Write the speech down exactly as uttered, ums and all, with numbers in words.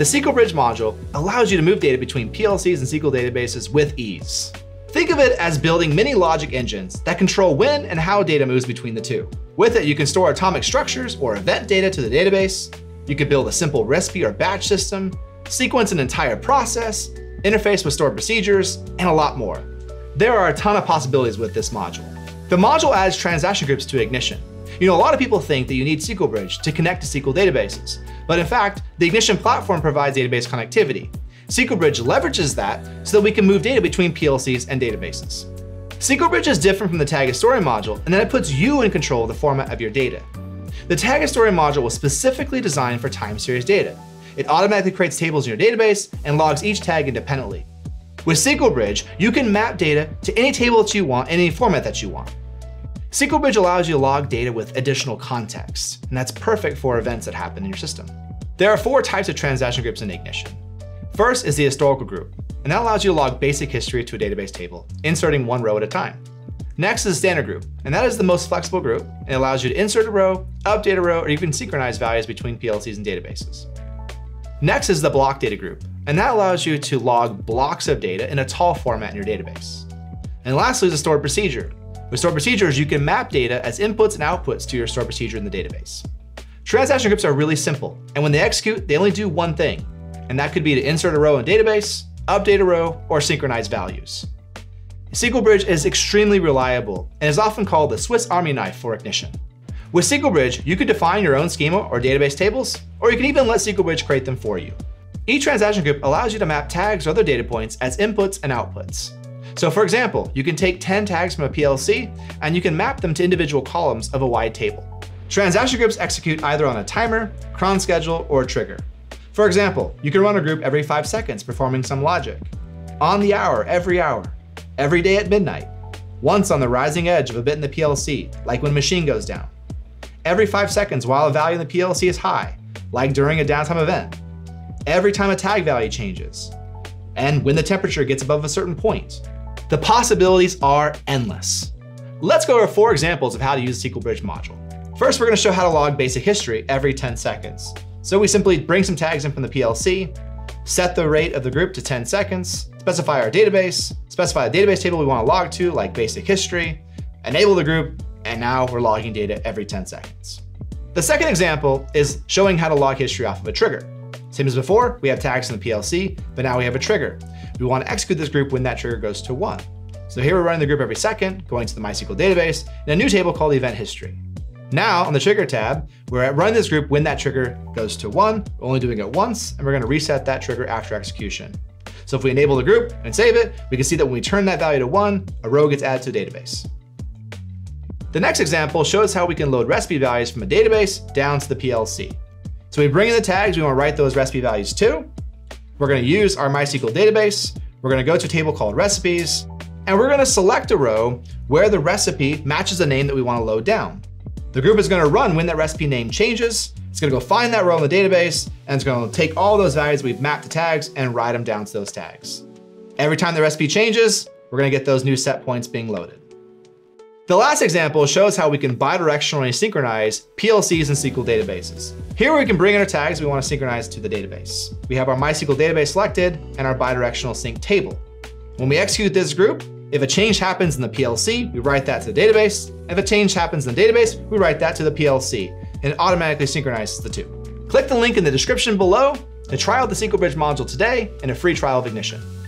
The S Q L Bridge module allows you to move data between P L Cs and S Q L databases with ease. Think of it as building mini logic engines that control when and how data moves between the two. With it, you can store atomic structures or event data to the database. You could build a simple recipe or batch system, sequence an entire process, interface with stored procedures, and a lot more. There are a ton of possibilities with this module. The module adds transaction groups to Ignition. You know, a lot of people think that you need S Q L Bridge to connect to S Q L databases, but in fact, the Ignition platform provides database connectivity. S Q L Bridge leverages that so that we can move data between P L Cs and databases. S Q L Bridge is different from the Tag and Story module, and then it puts you in control of the format of your data. The Tag and Story module was specifically designed for time series data. It automatically creates tables in your database and logs each tag independently. With S Q L Bridge, you can map data to any table that you want, any format that you want. S Q L Bridge allows you to log data with additional context, and that's perfect for events that happen in your system. There are four types of transaction groups in Ignition. First is the historical group, and that allows you to log basic history to a database table, inserting one row at a time. Next is the standard group, and that is the most flexible group, and it allows you to insert a row, update a row, or even synchronize values between P L Cs and databases. Next is the block data group, and that allows you to log blocks of data in a tall format in your database. And lastly is the stored procedure. With stored procedures, you can map data as inputs and outputs to your stored procedure in the database. Transaction groups are really simple, and when they execute, they only do one thing, and that could be to insert a row in a database, update a row, or synchronize values. S Q L Bridge is extremely reliable and is often called the Swiss Army knife for Ignition. With S Q L Bridge, you can define your own schema or database tables, or you can even let S Q L Bridge create them for you. Each transaction group allows you to map tags or other data points as inputs and outputs. So for example, you can take ten tags from a P L C and you can map them to individual columns of a wide table. Transaction groups execute either on a timer, cron schedule, or a trigger. For example, you can run a group every five seconds performing some logic, on the hour every hour, every day at midnight, once on the rising edge of a bit in the P L C, like when a machine goes down, every five seconds while a value in the P L C is high, like during a downtime event, every time a tag value changes, and when the temperature gets above a certain point. The possibilities are endless. Let's go over four examples of how to use the S Q L Bridge module. First, we're going to show how to log basic history every ten seconds. So we simply bring some tags in from the P L C, set the rate of the group to ten seconds, specify our database, specify the database table we want to log to, like basic history, enable the group, and now we're logging data every ten seconds. The second example is showing how to log history off of a trigger. Same as before, we have tags in the P L C, but now we have a trigger. We want to execute this group when that trigger goes to one. So here we're running the group every second, going to the MySQL database, in a new table called event history. Now on the trigger tab, we're at running this group when that trigger goes to one, we're only doing it once, and we're going to reset that trigger after execution. So if we enable the group and save it, we can see that when we turn that value to one, a row gets added to the database. The next example shows how we can load recipe values from a database down to the P L C. So we bring in the tags we want to write those recipe values to. We're going to use our MySQL database. We're going to go to a table called recipes, and we're going to select a row where the recipe matches the name that we want to load down. The group is going to run when that recipe name changes. It's going to go find that row in the database, and it's going to take all those values we've mapped to tags and write them down to those tags. Every time the recipe changes, we're going to get those new set points being loaded. The last example shows how we can bidirectionally synchronize P L Cs and S Q L databases. Here we can bring in our tags we want to synchronize to the database. We have our MySQL database selected and our bidirectional sync table. When we execute this group, if a change happens in the P L C, we write that to the database. If a change happens in the database, we write that to the P L C, and it automatically synchronizes the two. Click the link in the description below to try out the S Q L Bridge module today and a free trial of Ignition.